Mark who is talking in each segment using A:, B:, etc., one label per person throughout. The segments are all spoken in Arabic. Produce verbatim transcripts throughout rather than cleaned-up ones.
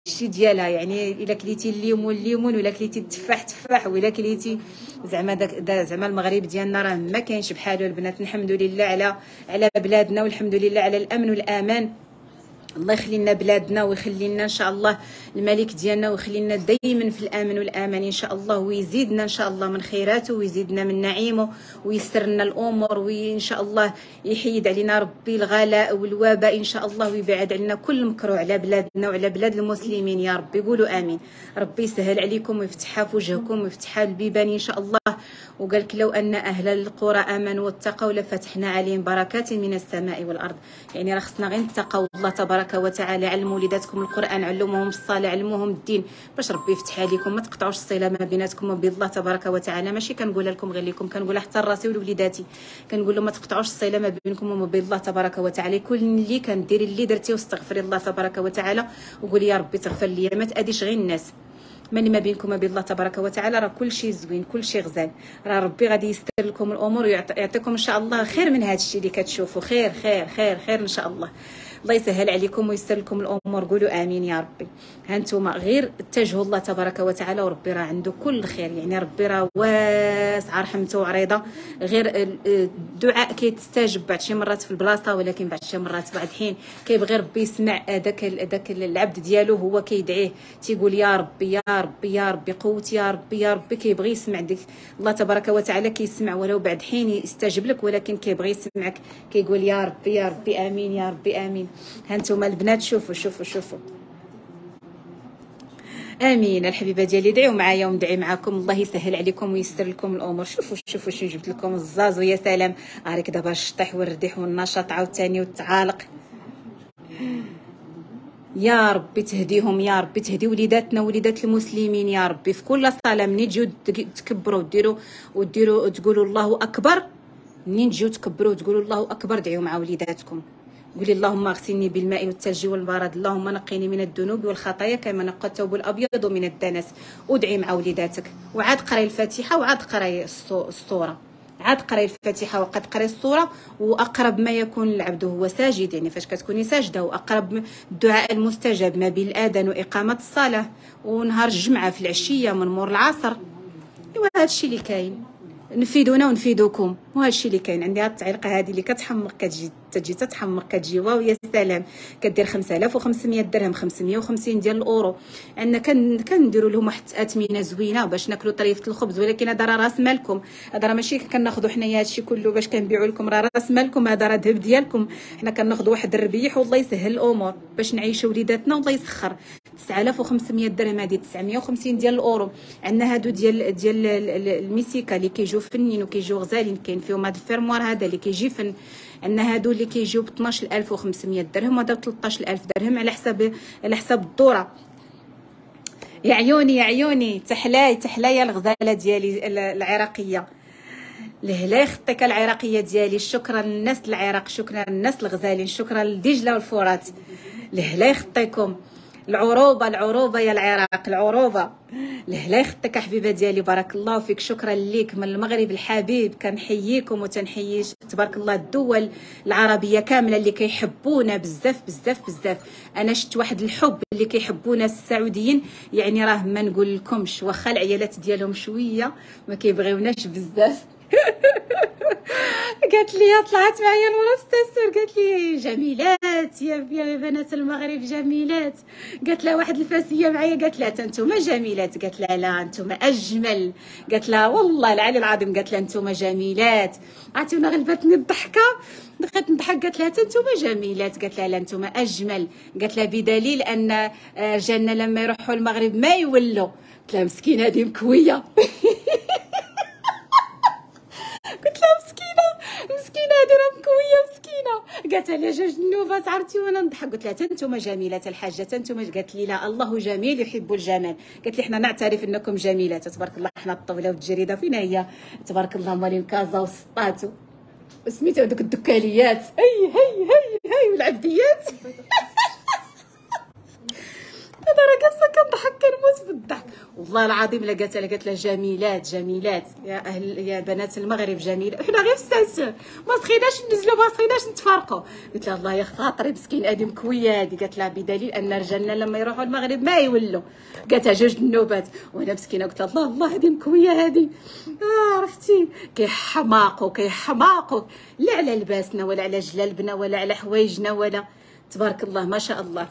A: الشيء ديالها، يعني الا كليتي الليمون الليمون، ولا كليتي التفاح تفاح، ولا كليتي زعما داك زعما المغرب ديالنا راه ما كاينش بحالو البنات. الحمد لله على على بلادنا، والحمد لله على الامن والامان. الله يخلي لنا بلادنا ويخلي لنا ان شاء الله الملك ديالنا، ويخلي لنا دائما في الامن والامان ان شاء الله، ويزيدنا ان شاء الله من خيراته، ويزيدنا من نعيمه، ويسر لنا الامور، وان شاء الله يحيد علينا ربي الغلاء والوباء ان شاء الله، ويبعد علينا كل مكروه على بلادنا وعلى بلاد المسلمين يا رب. يقولوا امين. ربي يسهل عليكم ويفتحها في وجهكم ويفتحها البيبان ان شاء الله. وقال لك لو ان اهل القرى امنوا واتقوا لفتحنا عليهم بركات من السماء والارض. يعني راه خصنا غير نتقوا الله تبارك وتعالى. علموا وليداتكم القران، علموهم الصلاه، علموهم الدين، باش ربي يفتح عليكم. ما تقطعوش الصله ما بيناتكم وبين الله تبارك وتعالى. ماشي كنقولها لكم غير لكم، كنقولها حتى لراسي ولوليداتي. كنقول لهم ما تقطعوش الصله ما بينكم وما بين الله تبارك وتعالى. كل اللي كنديري اللي درتي واستغفري الله تبارك وتعالى، وقولي يا ربي تغفر لي. ما تاديش غير الناس، من ما بينكم وما بين الله تبارك وتعالى راه كل شيء زوين، كل شيء غزال. راه ربي غادي يستر لكم الامور ويعطيكم ان شاء الله خير من هذا الشيء اللي كتشوفوا. خير خير خير خير ان شاء الله. الله يسهل عليكم ويسر لكم الامور. قولوا امين يا ربي. ها انتم غير اتجهوا الله تبارك وتعالى، وربي راه عنده كل خير. يعني ربي راه واسع رحمته وعريضه. غير الدعاء كيتستجب بعد شي مرات في البلاصه، ولكن بعد شي مرات بعد حين كيبغي ربي يسمع داك داك العبد ديالو، هو كيدعيه تيقول يا ربي يا ربي يا ربي قوتي يا ربي يا ربي. كيبغي يسمع ديك الله تبارك وتعالى كيسمع، ولو بعد حين يستجب لك، ولكن كيبغي يسمعك. كيقول يا ربي يا ربي امين يا ربي امين. ها انتم البنات شوفوا شوفوا شوفوا. امين الحبيبه ديالي. دعيو معايا وندعي معاكم. الله يسهل عليكم ويسر لكم الامور. شوفوا شوفوا شنو جبت لكم. الزازو يا سلام. هاريك دابا الشطيح والرديح والنشاط عاوتاني والتعالق. يا ربي تهديهم، يا ربي تهدي وليداتنا وليدات المسلمين يا ربي. في كل صلاه منين تجيو تكبروا وديروا وديروا تقولوا الله اكبر، منين تجيو تكبروا وتقولوا الله اكبر دعيو مع وليداتكم. قولي اللهم اغسلني بالماء والثلج والبرد، اللهم نقيني من الذنوب والخطايا كما نقى الثوب الابيض من الدنس. ودعي مع وليداتك، وعاد قراي الفاتحه، وعاد قراي السوره، عاد قراي الفاتحه وقد قراي السوره. واقرب ما يكون العبد هو ساجد، يعني فاش كتكوني ساجده، واقرب الدعاء المستجاب ما بين الاذان واقامه الصلاه. ونهار الجمعه في العشيه من مور العصر. ايوا هذا الشيء اللي كاين. نفيدونا ونفيدوكم، وهذا الشيء اللي كاين. عندي هاد التعليقه هذه اللي كتحمق، كتجي تجي تتحمق، كتجي واو يا سلام. كدير خمسة آلاف وخمسمية درهم، خمسمية وخمسين ديال الاورو. عندنا كنديروا لهم واحد اثمنه زوينه باش ناكلوا طريفه الخبز، ولكن هذا راه راس مالكم. هذا راه ماشي كناخذوا حنايا هذا الشيء كله باش كنبيعوا لكم، راه راس مالكم. هذا راه ذهب ديالكم. حنا كناخذوا واحد الربيح والله يسهل الامور باش نعيشوا وليداتنا والله يسخر. تسعة آلاف وخمسمية درهم هذه تسعمية وخمسين ديال الاورو. عندنا هادو ديال ديال الميسيكا اللي كيجيو فنين وكيجيو غزالين، كاين فيهم هذا الفيرموار هذا اللي كيجي فن. عندنا هادو اللي كيجيو ب اثناش ألف وخمسمية درهم، وهذا ب ثلاثطاش ألف درهم على حساب على حساب الدوره. يا عيوني يا عيوني. تحلاي تحلاي الغزاله ديالي العراقيه. لهلا يخطيك العراقيه ديالي. شكرا للناس العراق، شكرا للناس الغزالين، شكرا لدجله والفرات. لهلا يخطيكم. العروبه العروبه يا العراق العروبه. لهلا يخطيك حبيبه ديالي. بارك الله فيك. شكرا ليك من المغرب الحبيب. كنحييكم وتنحيي تبارك الله الدول العربيه كامله اللي كيحبونا بزاف بزاف بزاف. انا شفت واحد الحب اللي كيحبونا السعوديين، يعني راه ما نقول لكمش. واخا العيالات ديالهم شويه ما كيبغيوناش بزاف. قالت لي طلعت معايا المنافسه، قالت لي جميلات يا يا بنات المغرب جميلات. قالت لها واحد الفاسيه معايا، قالت لها انتم جميلات. قالت لها لا انتم اجمل. قالت لها والله العلي العظيم. قالت لها انتم جميلات. عرفتي غلبتني الضحكه، بقيت نضحك. قالت لها انتم جميلات. قالت لها لا انتم اجمل. قالت لها بدليل ان رجالنا لما يروحوا المغرب ما يولوا. قلت لها مسكينه هذه مكويه. قلت لها مسكينه مسكينه هذه راه مكويه مسكينه. قالت لي جوج النوبات عرفتي وانا نضحك. قلت لها انتم جميلات الحاجه انتم. قالت لي لا الله جميل يحب الجمال. قالت لي حنا نعترف انكم جميلات تبارك الله. حنا الطوله والجريده فينا هي تبارك الله مالين كازا وسطاتو سميتو دوك الدكاليات. هي هي هي هي والعبديات. هذا راه قصه كنضحك كنموت بالضحك. والله العظيم لا قالت لها قالت لها جميلات جميلات يا اهل يا بنات المغرب جميل. حنا غير في ما سخيناش ننزلوا ما سخيناش نتفارقوا. قلت لها الله يا خاطري مسكين هذه مكويه هذه. قالت لها بدليل ان رجالنا لما يروحوا المغرب ما يولوا. قالتها جوج النوبات وانا مسكينه قلت الله الله هذه مكويه هذه. آه عرفتي كيحماقوا كيحماقوا لا على لباسنا ولا على جلالبنا ولا على حوايجنا ولا تبارك الله ما شاء الله.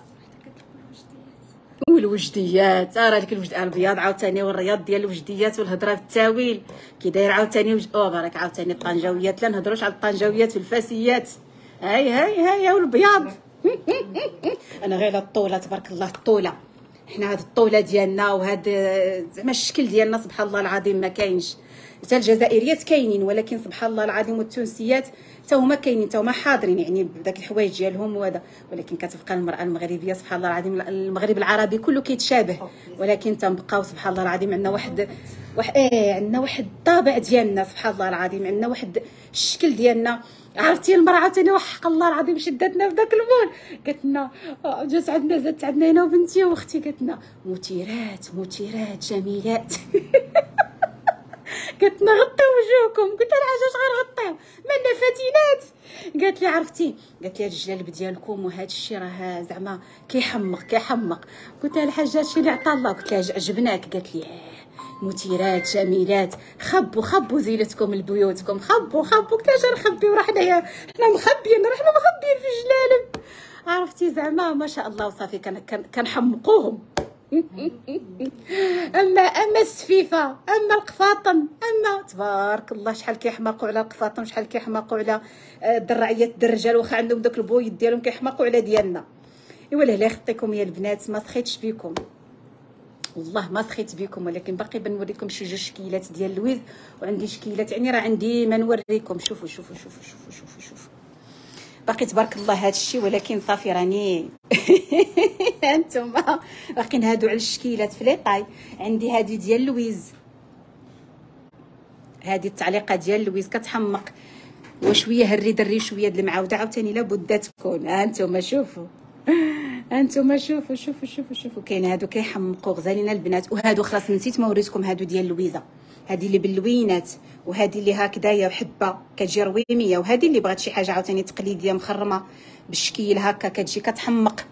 A: والوجديات راه ديك الوجد البياض عاوتاني والرياض ديال الوجديات والهضره بالتاويل كي داير عاوتاني وج... او بارك عاوتاني الطنجاويات لا نهضروش على الطنجاويات والفاسيات. هاي هاي هاي والبياض. انا غير على الطوله تبارك الله الطوله. حنا هاد الطوله ديالنا وهاد زعما الشكل ديالنا سبحان الله العظيم ما كاينش. حتى الجزائريات كاينين ولكن سبحان الله العظيم والتونسيات حتى هما كاينين حتى هما حاضرين يعني بداك الحوايج ديالهم وهذا. ولكن كتبقى المراه المغربيه سبحان الله العظيم المغرب العربي كله كيتشابه ولكن تنبقاو سبحان الله العظيم عندنا واحد واحد ايه عندنا واحد الطابع ديالنا سبحان الله العظيم عندنا واحد الشكل ديالنا. عرفتي المراه عاوتاني وحق الله العظيم شدتنا في داك المول قالت لنا جات عندنا زادت عندنا انا وبنتي واختي قالت لنا مثيرات مثيرات جميلات. قالت لنا غطيو وجوهكم. قلت لها علاش غير غطيو مالنا فاتنات. قالت لي عرفتي قالت لي هاد الجلالب ديالكم وهذا الشيء راه زعما كيحمق كيحمق. قلت لها الحاجه هادشي اللي عطا الله. قلت لها عجبناك. قالت لي مثيرات جميلات خبوا خبوا زينتكم لبيوتكم خبوا خبوا. قلت لها اش نخبيو راه حنايا حنا مخبيين راه حنا مخبيين في جلالب. عرفتي زعما ما شاء الله وصافي كنحمقوهم. اما اما السفيفه اما القفاطن اما تبارك الله شحال كيحماقوا على القفاطن شحال كيحماقوا على الدرعيات الرجال واخا عندهم داك البويض ديالهم كيحماقوا على ديالنا. ايوا لا يخطيكم يا البنات ما سخيتش بكم والله ما سخيت بكم ولكن باقي بنوريكم شي جوج شكيلات ديال لويز وعندي شكيلات يعني راه عندي ما نوريكم. شوفوا شوفوا شوفوا شوفوا شوفوا شوفوا باقي تبارك الله هذا الشيء ولكن صافي راني انتم باقيين هادو على الشكيلات في ليطاي. عندي هذه ديال لويز هذه التعليقه ديال لويز كتحمق وشويه هري دري شويه د المعاوده عاوتاني لابد تكون. ها انتم شوفوا انتم شوفوا شوفوا شوفوا شوفوا كاين هادو كيحمقوا غزالين البنات. وهادو خلاص نسيت ما وريتكم هادو ديال لويزه هذه اللي باللوينات وهذه اللي هكذايا حبه كتجي رويميه وهذه اللي بغات شي حاجه عاوتاني تقليديه مخرمه بالشكيل هكا كتجي كتحمق.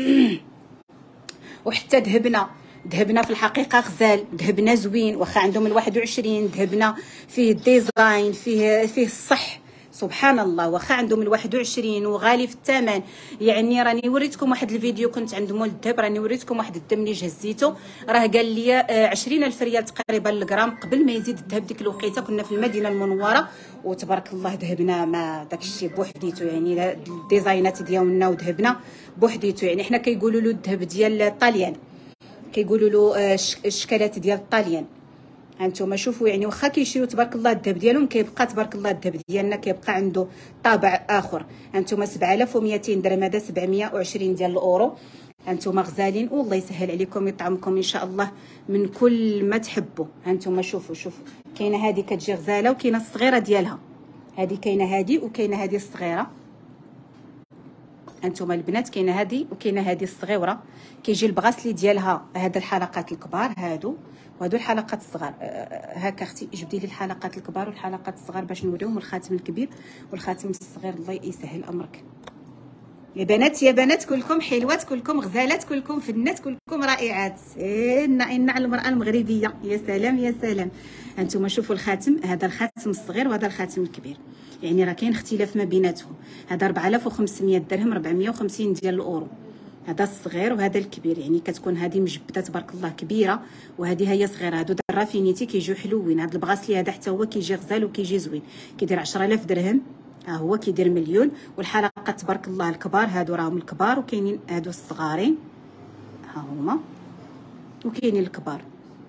A: وحتى ذهبنا ذهبنا في الحقيقه غزال ذهبنا زوين واخا عندهم الواحد وعشرين ذهبنا فيه الديزاين فيه فيه الصح سبحان الله واخا عندهم الواحد وعشرين وغالي في الثمن. يعني راني وريتكم واحد الفيديو كنت عند مول الذهب راني وريتكم واحد الدم اللي جهزيته راه قال لي عشرين الف ريال تقريبا الغرام قبل ما يزيد الذهب ديك الوقيته. كنا في المدينه المنوره وتبارك الله ذهبنا ما داك الشيء بوحديته يعني الديزاينات ديالنا وذهبنا بوحديته. يعني حنا كيقولوا له الذهب ديال الطاليان كيقولوا له الشكلات ديال الطاليان. هانتوما شوفوا يعني واخا كيشريو تبارك الله الذهب ديالهم كيبقى تبارك الله الذهب ديالنا كيبقى عنده طابع اخر. هانتوما سبعة آلاف ومئتين درهم هذا سبعمية وعشرين ديال الاورو. هانتوما غزالين والله يسهل عليكم يطعمكم ان شاء الله من كل ما تحبوا. هانتوما شوفوا شوفوا كاينه هذه كتجي غزاله وكاينه الصغيره ديالها. هذه كاينه هذه وكاينه هذه الصغيره. هانتوما البنات كاينه هذه وكاينه هذه الصغيره كيجي البغاسلي ديالها هذا الحلقات الكبار هادو وهادو الحلقات الصغار. هاكا اختي جبدي لي الحلقات الكبار والحلقات الصغار باش نوريهم الخاتم الكبير والخاتم الصغير. الله يسهل امرك يا بنات يا بنات كلكم حلوات كلكم غزالات كلكم فنات كلكم رائعات. ان ان على المراه المغربيه يا سلام يا سلام. هانتوما شوفوا الخاتم هذا الخاتم الصغير وهذا الخاتم الكبير يعني راه كاين اختلاف ما بيناتهم. هذا أربعة آلاف وخمسمية درهم أربعمية وخمسين ديال الاورو هذا الصغير وهذا الكبير. يعني كتكون هذه مجبده تبارك الله كبيره وهذه هي صغيره. هادو درافينيتي كيجيو حلوين. هذا البغاسلي هذا حتى هو كيجي غزال وكيجي زوين كيدير عشرة آلاف درهم. ها هو كيدير مليون. والحلقات تبارك الله الكبار هادو راهم الكبار وكاينين هادو الصغارين ها هما وكاينين الكبار.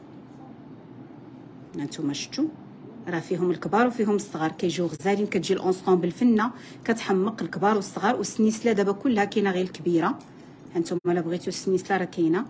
A: هانتوما شفتوا راه فيهم الكبار وفيهم الصغار كيجيو غزالين. كتجي الانسامبل فنه كتحمق الكبار والصغار. والسنيسله دابا كلها كاينه غير الكبيره. هانتوما الا بغيتو السنيسله راه كاينه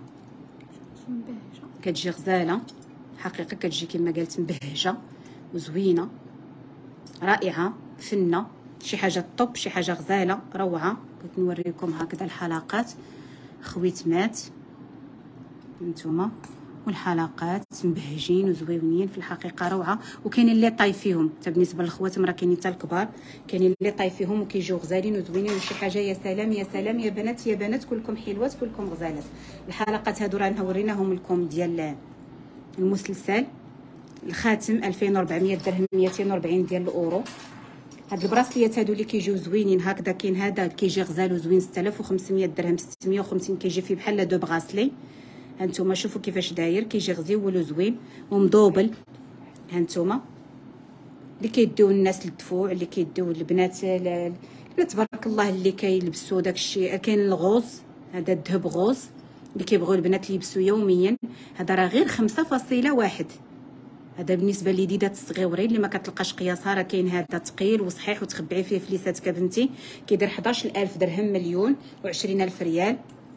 A: كتجي غزاله حقيقه كتجي كما قالت مبهجه وزوينه رائعه فنه شي حاجه طوب شي حاجه غزاله روعه. بغيت نوريكم هكذا الحلقات خويتمات. هانتوما والحلقات مبهجين وزويونين في الحقيقه روعه. وكاينين اللي طايف فيهم حتى بالنسبه للخواتم راه كاينين حتى الكبار، كاينين اللي طايف فيهم وكيجيو غزالين وزوينين وشي حاجه. يا سلام يا سلام يا بنات يا بنات كلكم حلوات كلكم غزالات. الحلقات هادو راه وريناهم لكم ديال المسلسل. الخاتم ألفين وأربعمية درهم مئتين وأربعين ديال الاورو. هاد البراسليات هادو اللي كيجيو زوينين هكذا. كاين هذا كيجي غزال وزوين ستة آلاف وخمسمية درهم ستمية وخمسين، كيجي فيه بحال دو براسلي. هانتوما شوفوا كيفاش داير، كيجي غزيول وزوين ومدوبل. هانتوما اللي كيديو الناس للدفوع، اللي كيديو البنات البنات تبارك الله اللي كيلبسوا داكشي. كاين الغوز، هذا الذهب غوز اللي كيبغيو البنات يلبسوا يوميا. هذا راه غير خمسة فاصلة واحد. هذا بالنسبه لديدات الصغيورين اللي ما كتلقاش قياسها. راه كاين هذا ثقيل وصحيح وتخبعي فيه فليساتك بنتي. كيدير حداش ألف درهم مليون وعشرين ألف ريال.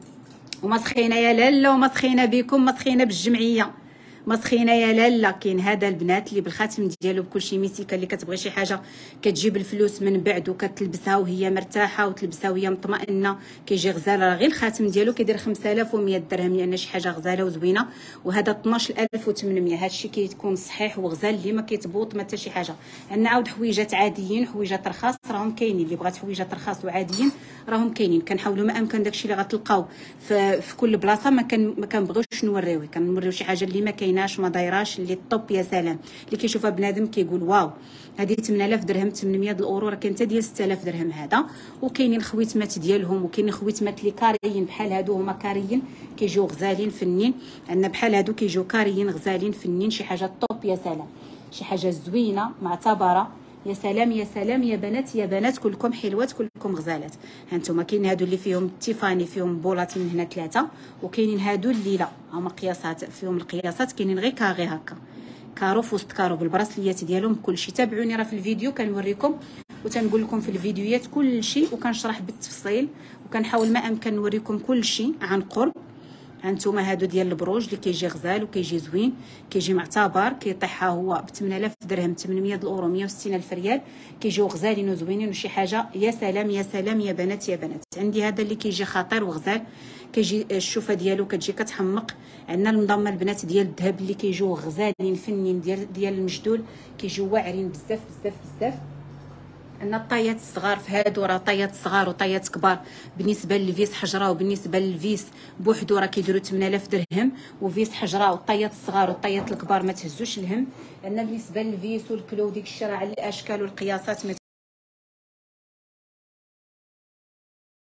A: ومسخينه يا لاله ومسخينه بكم، مسخينه بالجمعيه، مسخينه يا لاله. كاين هذا البنات اللي بالخاتم ديالو بكلشي ميسيكا، اللي كتبغي شي حاجه كتجيب الفلوس من بعد وكتلبسها وهي مرتاحه وتلبسها وهي مطمئنه. كيجي غزال، راه غير الخاتم ديالو كيدير خمسة آلاف ومية درهم، لان شي حاجه غزاله وزوينه. وهذا اثناش ألف وثمنمية. هادشي كيكون صحيح وغزال اللي ما كيتبوط ما حتى شي حاجه. عندنا عاود حويجات عاديين، حويجات رخاص راهم كاينين. اللي بغات حويجات رخاص وعاديين راهم كاينين. كنحاولوا ما امكن داكشي اللي غتلقاو في, في كل بلاصه ما كان ما كنبغيوش نوريوه، كنوريو شي حاجه اللي ما كايناش ما دايراش اللي طوب. يا سلام اللي كيشوفها بنادم كيقول واو. هذه ثمانية آلاف درهم ثمنمية د الاورو، راه كاين حتى ديال ستة آلاف درهم هذا. وكاينين خويتمات ديالهم، وكاينين خويتمات اللي كاريين بحال هادو هما كاريين كيجيو غزالين فنين. عندنا بحال هادو كيجيو كاريين غزالين فنين، شي حاجه طوب. يا سلام شي حاجه زوينه معتبره. يا سلام يا سلام يا بنات يا بنات كلكم حلوات كلكم غزالات. هانتوما كاين هادو اللي فيهم تيفاني فيهم بولات من هنا ثلاثه، وكاينين هادو اللي لا هما قياسات فيهم القياسات كاينين غير كاغي هكا كارو في وسط كارو بالبراسليات ديالهم كلشي. تابعوني راه في الفيديو كنوريكم وتنقول لكم في الفيديوهات كلشي وكنشرح بالتفصيل وكنحاول ما امكن نوريكم كلشي عن قرب. هانتوما هادو ديال البروج اللي كيجي غزال وكيجي زوين كيجي معتبر. كيطيحها هو ب ثمانية آلاف درهم ثمنمية د الاورو مية وستين ألف ريال. كيجيو غزالين وزوينين وشي حاجه. يا سلام يا سلام يا بنات يا بنات. عندي هذا اللي كيجي خطير وغزال، كيجي الشوفه ديالو كتجي كتحمق. عندنا المضمه البنات ديال الذهب اللي كيجيو غزالين فنين ديال ديال المجدول، كيجيو واعرين بزاف بزاف بزاف. عندنا الطايات الصغار في هادو، راه طايات صغار وطايات كبار. بالنسبه للفيس حجره وبالنسبه للفيس بوحدو راه كيديروا ثمانية آلاف درهم. وفيس حجره والطايات الصغار والطايات الكبار ما تهزوش الهم. عندنا بالنسبه للفيس والكلو ديك الشي راه على الاشكال والقياسات ما